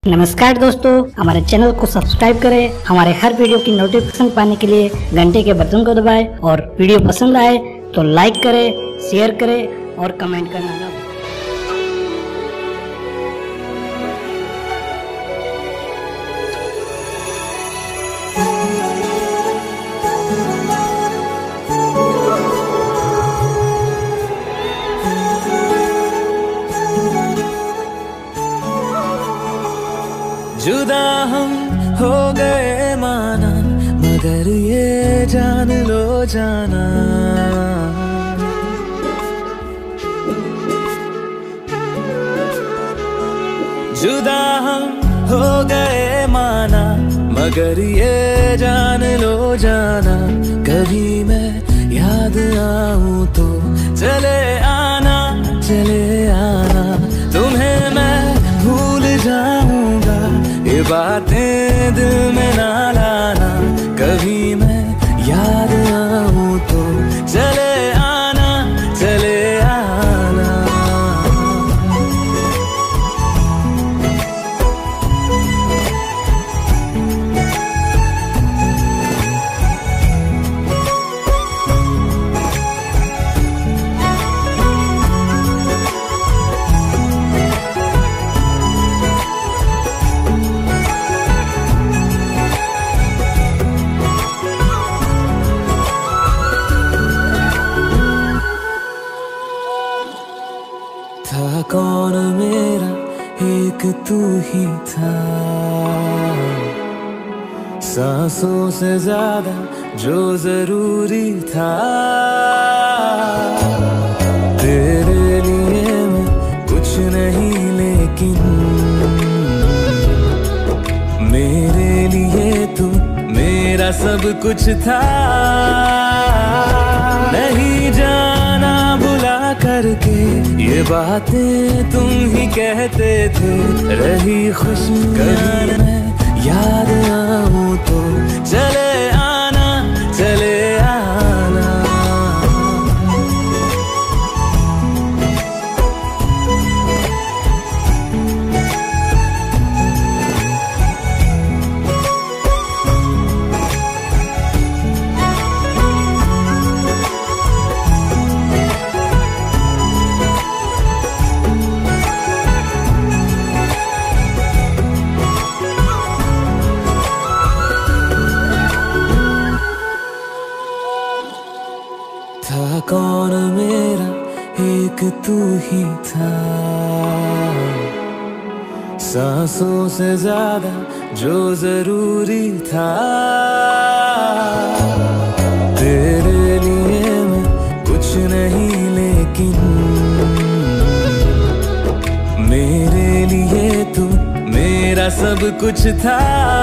नमस्कार दोस्तों, हमारे चैनल को सब्सक्राइब करें। हमारे हर वीडियो की नोटिफिकेशन पाने के लिए घंटे के बटन को दबाएं और वीडियो पसंद आए तो लाइक करें, शेयर करें और कमेंट करना ना भूलें। जुदा हम हो गए माना, मगर ये जान लो जाना, जुदा हम हो गए माना, मगर ये जान लो जाना, कभी मैं याद आऊं तो चले आना, चले आना, तुम्हें मैं भूल जाऊंगा, ये बातें दिल में ना लाना, कभी मैं याद आऊं तो चले आना, चले आना। था कौन मेरा, एक तू ही था, सांसों से ज्यादा जो जरूरी था, तेरे लिए मैं कुछ नहीं लेकिन मेरे लिए तू मेरा सब कुछ था, नहीं जाना भुला करके ये बातें तुम ही कहते थे, रही खुशियां मैं याद आऊं तो चले आना, चले आना। था कौन मेरा, एक तू ही था, सांसों से ज्यादा जो जरूरी था, तेरे लिए मैं कुछ नहीं लेकिन मेरे लिए तू मेरा सब कुछ था,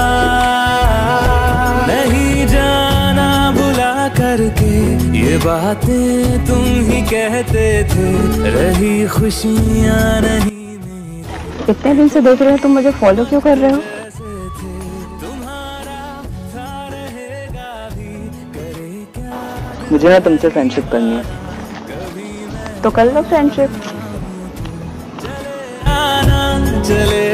नहीं जाना भुला करके ये बातें तुम ही कहते थे, रही खुशियां नहीं मेरी। कितने दिन से देख रहे हो, तुम मुझे फॉलो क्यों कर रहे हो? मुझे ना तुमसे फ्रेंडशिप करनी है। तो कर लो फ्रेंडशिप। चले